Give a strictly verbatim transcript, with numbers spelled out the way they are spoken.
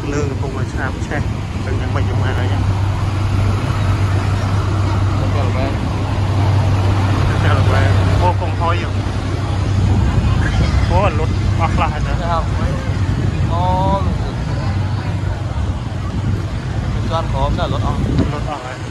លើកំពុងឆាបឆេះទាំងយ៉ាងម៉េចយ៉ាងម៉េចអីហ្នឹងតែល្បែងតែល្បែងអូកុំហុយអូលុតអស់ខ្លះហ្នឹងអូលុតចន់ក្រោមណាលុតអស់លុតអស់ហើយ